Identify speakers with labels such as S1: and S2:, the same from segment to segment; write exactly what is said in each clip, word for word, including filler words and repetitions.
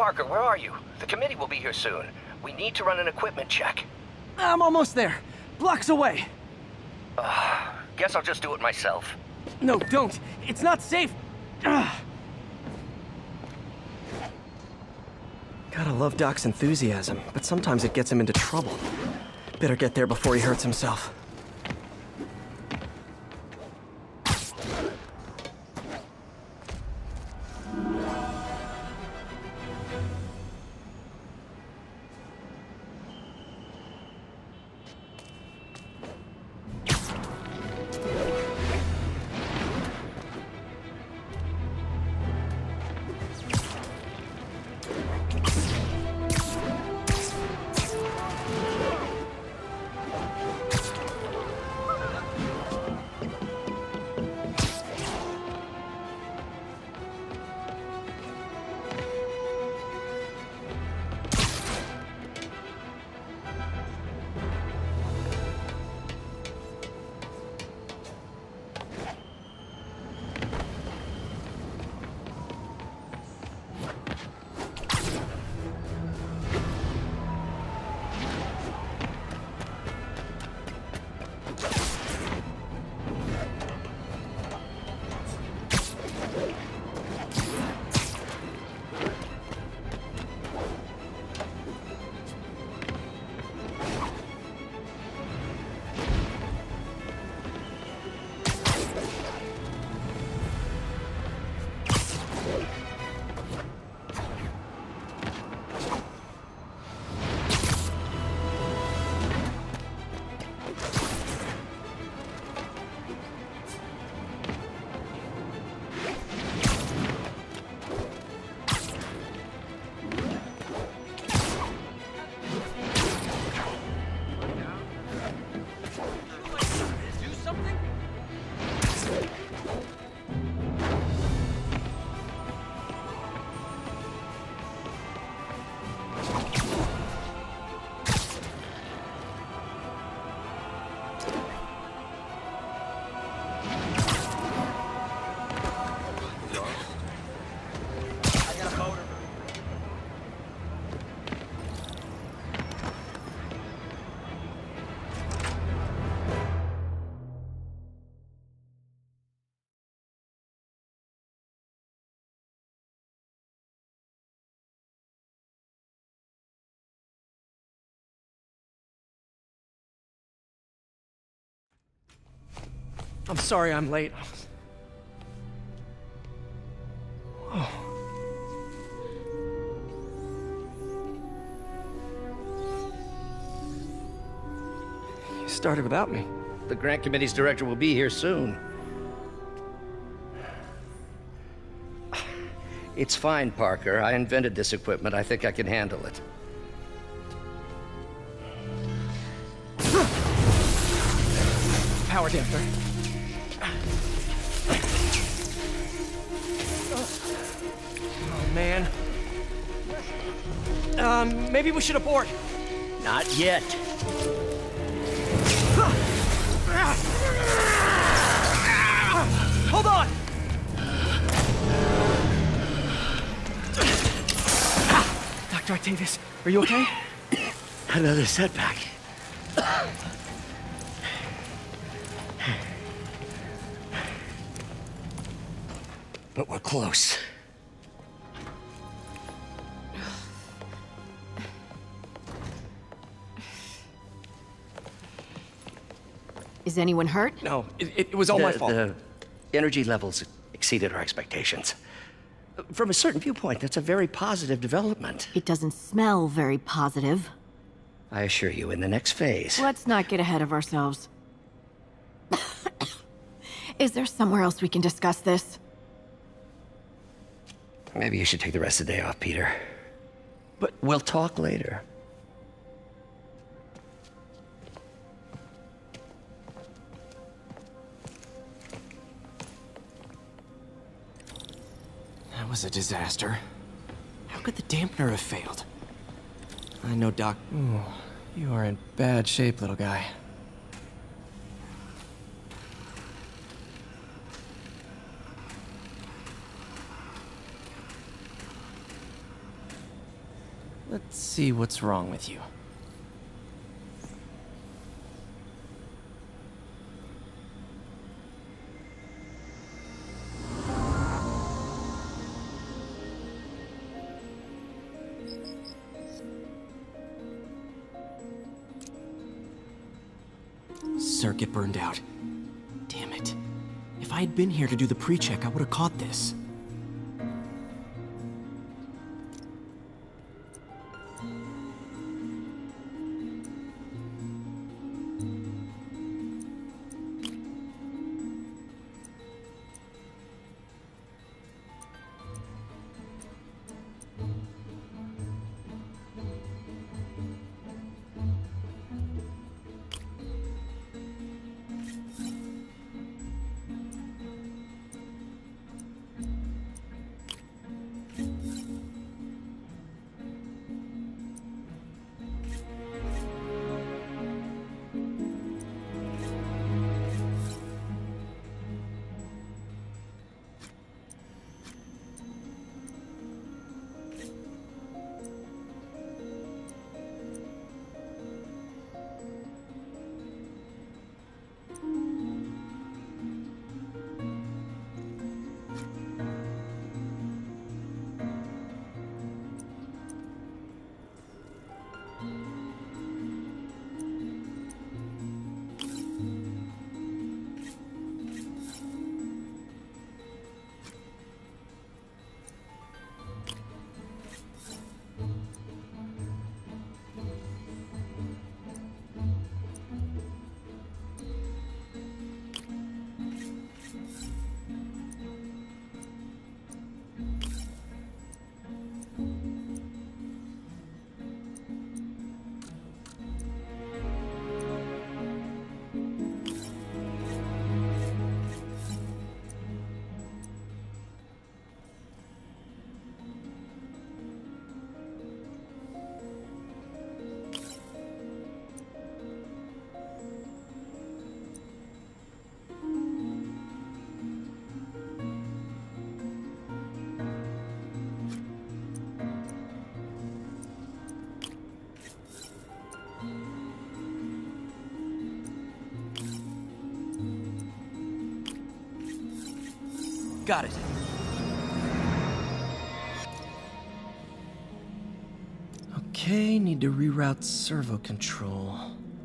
S1: Parker, where are you? The committee will be here soon. We need to run an equipment check.
S2: I'm almost there. Blocks away.
S1: Uh, guess I'll just do it myself.
S2: No, don't. It's not safe. Ugh. Gotta love Doc's enthusiasm, but sometimes it gets him into trouble. Better get there before he hurts himself. I'm sorry I'm late. Oh. You started without me.
S1: The grant committee's director will be here soon. It's fine, Parker. I invented this equipment. I think I can handle it.
S2: Power damper. Oh, man. Um, maybe we should abort.
S1: Not yet.
S2: Hold on! Doctor Octavius, are you okay?
S1: Another setback. But we're close.
S3: Is anyone hurt?
S2: No, it, it was all
S1: the,
S2: my fault.
S1: The energy levels exceeded our expectations. From a certain viewpoint, that's a very positive development.
S3: It doesn't smell very positive.
S1: I assure you, in the next phase...
S3: Let's not get ahead of ourselves. Is there somewhere else we can discuss this?
S1: Maybe you should take the rest of the day off, Peter.
S2: But
S1: we'll talk later.
S2: that was a disaster. How could the dampener have failed? I know, Doc. Ooh, you are in bad shape, little guy. Let's see what's wrong with you. Circuit burned out. Damn it. If I had been here to do the pre-check, I would have caught this. Got it. Okay, need to reroute servo control.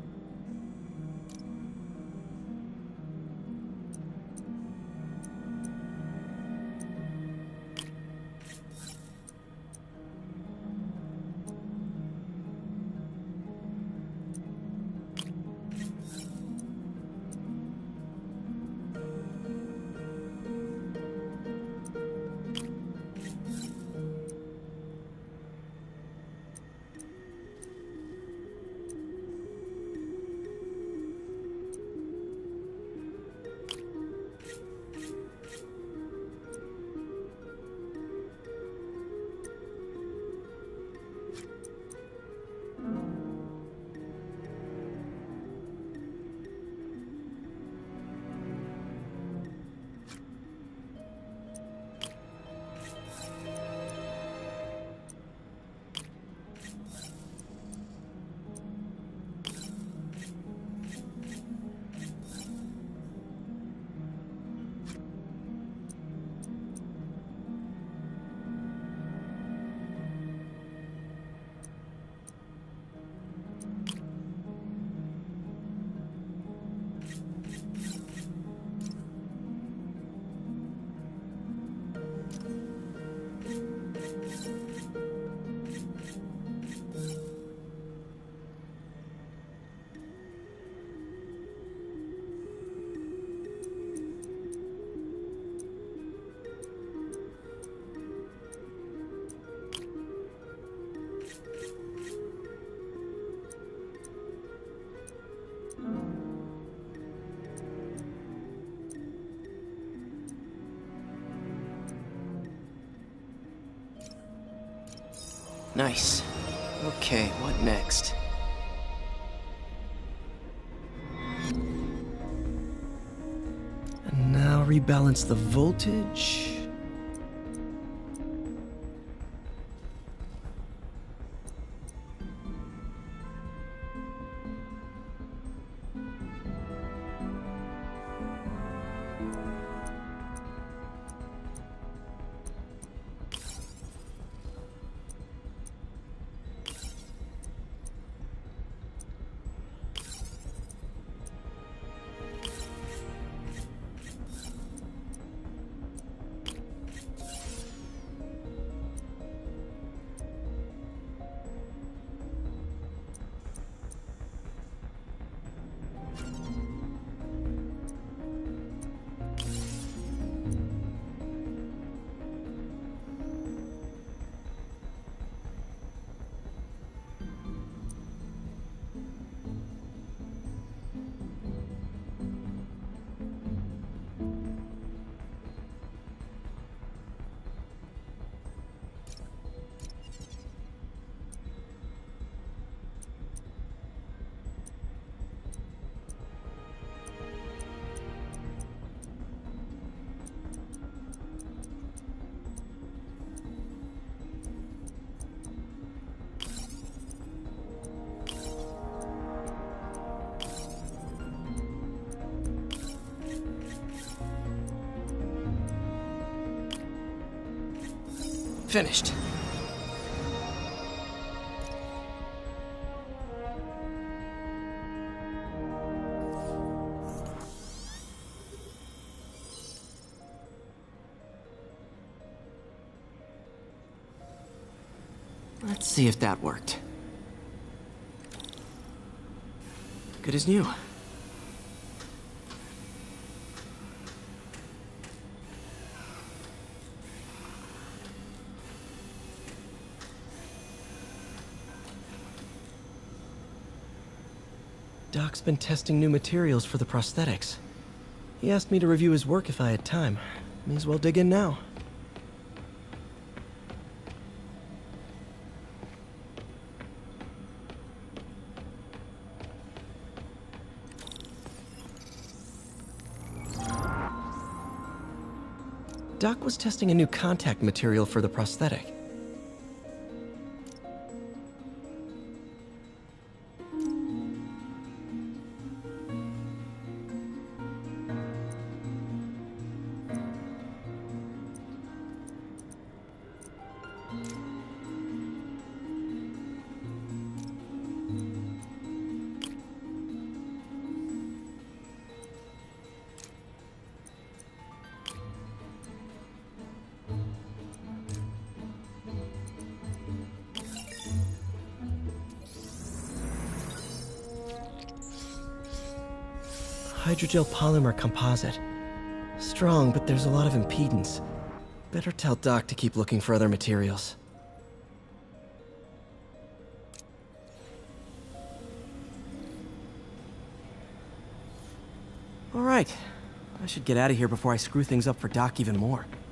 S2: Nice. Okay, what next? And now rebalance the voltage. Finished. Let's see if that worked. Good as new. Doc's been testing new materials for the prosthetics. He asked me to review his work if I had time. May as well dig in now. Doc was testing a new contact material for the prosthetic. Hydrogel polymer composite. Strong, but there's a lot of impedance. Better tell Doc to keep looking for other materials. All right. I should get out of here before I screw things up for Doc even more.